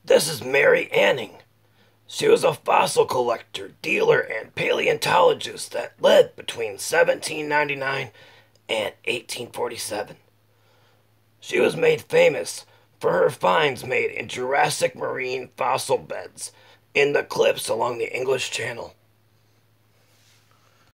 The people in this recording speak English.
This is Mary Anning. She was a fossil collector, dealer, and paleontologist that lived between 1799 and 1847. She was made famous for her finds made in Jurassic marine fossil beds in the cliffs along the English Channel.